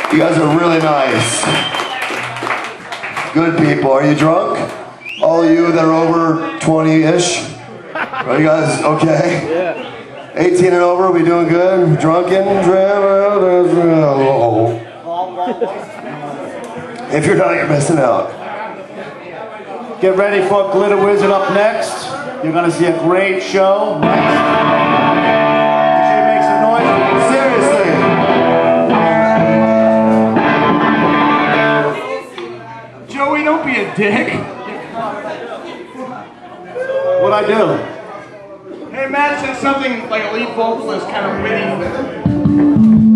You guys are really nice. Good people. Are you drunk? All of you that are over 20-ish? Are you guys okay? Yeah. 18 and over, we doing good? Drunken? If you're not, you're missing out. Get ready for Glitter Wizard up next. You're gonna see a great show next. DJ, make some noise. Seriously. Joey, don't be a dick. What'd I do? Hey, Matt said something like a lead vocalist kind of witty.